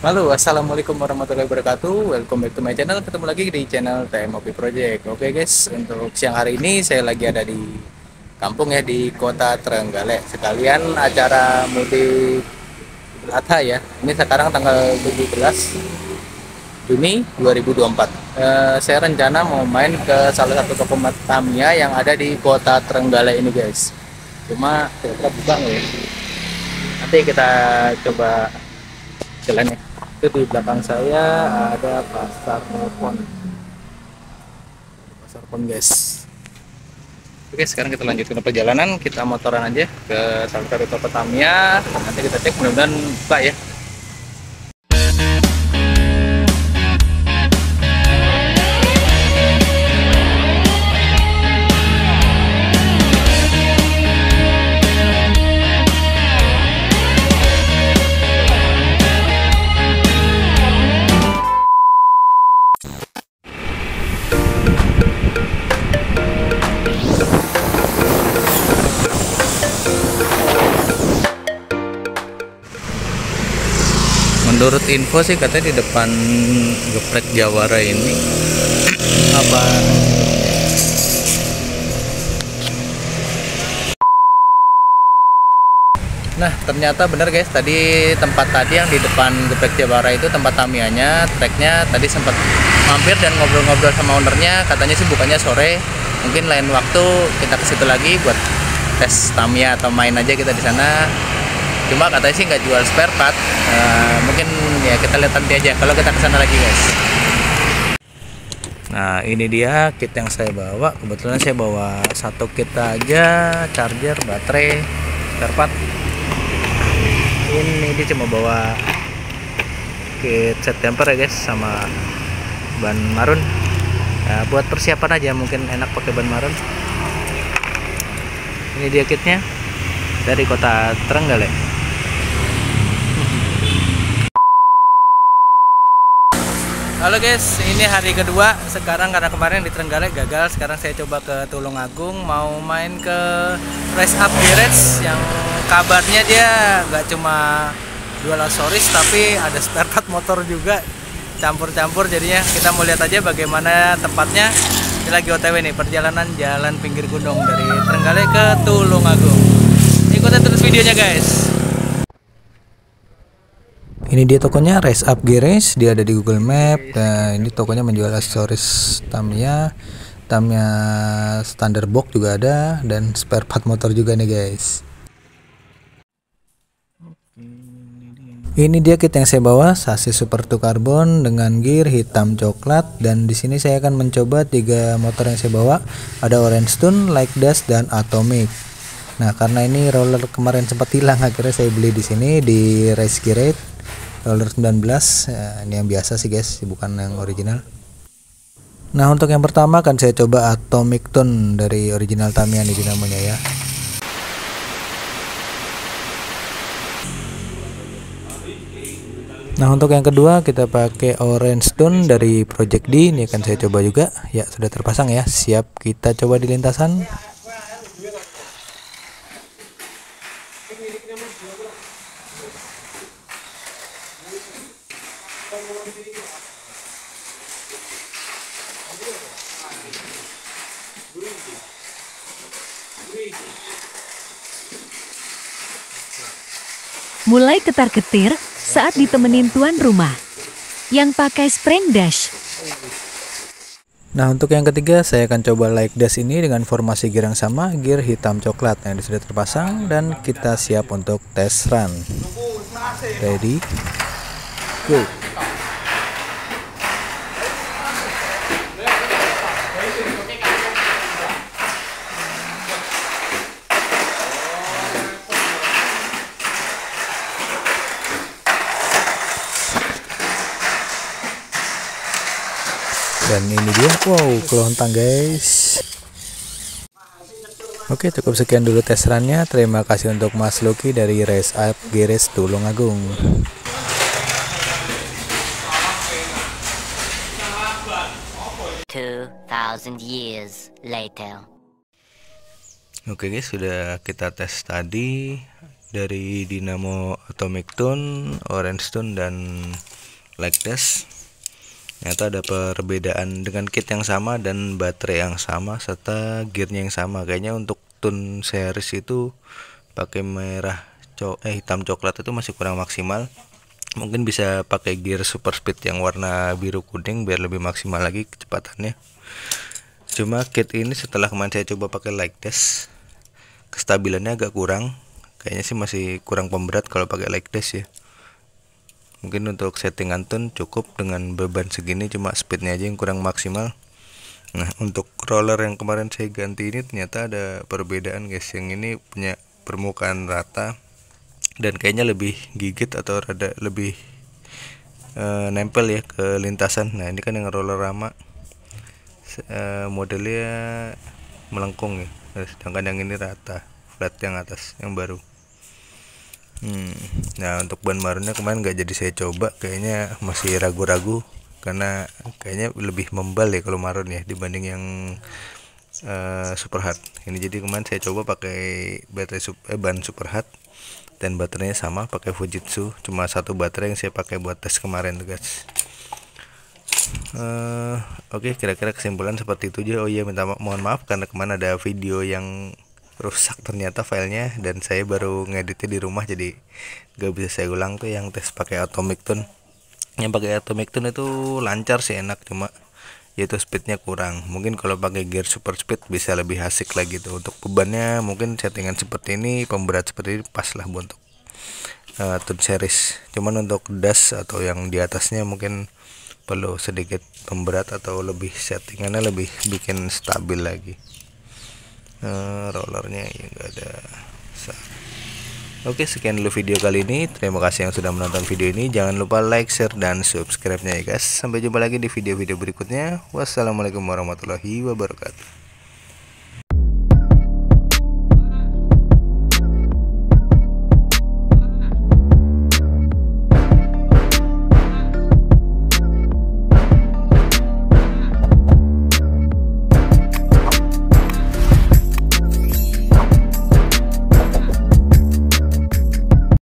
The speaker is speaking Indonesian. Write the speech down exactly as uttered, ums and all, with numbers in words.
Halo, assalamualaikum warahmatullahi wabarakatuh. Welcome back to my channel. Ketemu lagi di channel T M O P Project. Oke guys, untuk siang hari ini saya lagi ada di kampung ya, di kota Trenggalek. Sekalian acara mudik Idul Adha ya. Ini sekarang tanggal tujuh belas Juni dua ribu dua puluh empat. Eh, saya rencana mau main ke salah satu toko Tamiya yang ada di kota Trenggalek ini guys. Cuma kira-kira buka nggak ya? Nanti kita coba jalan ya. Itu di belakang saya ada pasar pon pasar pon guys. Oke, sekarang kita lanjutkan perjalanan, kita motoran aja ke salah satu toko Tamiya. Nanti kita cek, mudah-mudahan buka ya. Menurut info sih katanya di depan Geprek Jawara ini apa nah ternyata bener guys, tadi tempat tadi yang di depan Geprek Jawara itu tempat Tamiyanya, treknya tadi sempat mampir dan ngobrol-ngobrol sama ownernya. Katanya sih bukannya sore, mungkin lain waktu kita ke situ lagi buat tes Tamiya atau main aja kita di sana. Cuma katanya sih nggak jual spare part. Uh, mungkin ya kita lihat nanti aja kalau kita kesana lagi guys. Nah ini dia kit yang saya bawa. Kebetulan saya bawa satu kit aja, charger, baterai, spare part. Ini dia cuma bawa kit set temper ya guys, sama ban marun. Nah, buat persiapan aja, mungkin enak pakai ban marun. Ini dia kitnya dari kota Trenggalek. Halo guys, ini hari kedua sekarang karena kemarin di Trenggalek gagal. Sekarang saya coba ke Tulungagung, mau main ke Race Up Garage yang kabarnya dia nggak cuma jual aksesoris tapi ada spare part motor juga, campur-campur. Jadinya kita mau lihat aja bagaimana tempatnya. Ini lagi O T W nih, perjalanan jalan pinggir gunung dari Trenggalek ke Tulungagung. Ikutin terus videonya guys. Ini dia tokonya, Race Up Garage, dia ada di Google Map. Dan ini tokonya menjual aksesoris Tamiya, Tamiya standar box juga ada, dan spare part motor juga nih guys. Ini dia kit yang saya bawa, sasis Super two Carbon dengan gear hitam coklat. Dan di sini saya akan mencoba tiga motor yang saya bawa, ada Orange Tune, Like Dust, dan Atomic. Nah karena ini roller kemarin sempat hilang, akhirnya saya beli di sini di Race Garage. Roller sembilan belas, ya, ini yang biasa sih guys, bukan yang original. Nah untuk yang pertama akan saya coba Atomic Tune dari original Tamiya nih dinamonya ya. Nah untuk yang kedua kita pakai Orange Tune dari Project D, ini akan saya coba juga. Ya sudah terpasang ya, siap kita coba di lintasan. Mulai ketar-ketir saat ditemenin tuan rumah yang pakai spring dash. Nah untuk yang ketiga saya akan coba Like Dash ini dengan formasi gear yang sama, gear hitam coklat yang sudah terpasang, dan kita siap untuk test run. Ready, go. Dan ini dia, wow, kelontang guys. Oke, cukup sekian dulu tes runnya. Terima kasih untuk Mas Lucky dari Race Up Garage Tulungagung. two thousand years later. Oke guys, sudah kita tes tadi dari Dynamo Atomic Tune, Orange Tune, dan Like Dash. Ternyata ada perbedaan dengan kit yang sama dan baterai yang sama serta gearnya yang sama. Kayaknya untuk tune series itu pakai merah co eh hitam coklat itu masih kurang maksimal. Mungkin bisa pakai gear super speed yang warna biru kuning biar lebih maksimal lagi kecepatannya. Cuma kit ini setelah kemarin saya coba pakai Like Dash, kestabilannya agak kurang. Kayaknya sih masih kurang pemberat kalau pakai Like Dash ya. Mungkin untuk settingan tune cukup dengan beban segini, cuma speednya aja yang kurang maksimal. Nah, untuk roller yang kemarin saya ganti ini ternyata ada perbedaan guys. Yang ini punya permukaan rata dan kayaknya lebih gigit atau rada lebih e, nempel ya ke lintasan. Nah, ini kan yang roller lama e, modelnya melengkung ya, sedangkan yang ini rata flat yang atas yang baru. Hmm. Nah, untuk ban marunnya kemarin nggak jadi saya coba, kayaknya masih ragu-ragu karena kayaknya lebih membal ya kalau marun ya dibanding yang uh, super hard ini. Jadi kemarin saya coba pakai baterai sup, eh, ban super hard dan baterainya sama pakai Fujitsu, cuma satu baterai yang saya pakai buat tes kemarin tuh guys. Uh, Oke, okay, kira-kira kesimpulan seperti itu aja. Oh iya, minta ma mohon maaf karena kemarin ada video yang rusak ternyata filenya dan saya baru ngeditnya di rumah, jadi gak bisa saya ulang tuh yang tes pakai Atomic Tune. Yang pakai Atomic Tune itu lancar sih, enak, cuma yaitu speednya kurang. Mungkin kalau pakai gear super speed bisa lebih asik lagi tuh. Untuk bebannya mungkin settingan seperti ini, pemberat seperti ini pas lah untuk uh, Tune series. Cuman untuk dash atau yang di atasnya mungkin perlu sedikit pemberat atau lebih settingannya lebih bikin stabil lagi. Uh, rollernya ya enggak ada. Oke, sekian dulu video kali ini. Terima kasih yang sudah menonton video ini. Jangan lupa like, share, dan subscribe-nya ya guys. Sampai jumpa lagi di video-video berikutnya. Wassalamualaikum warahmatullahi wabarakatuh.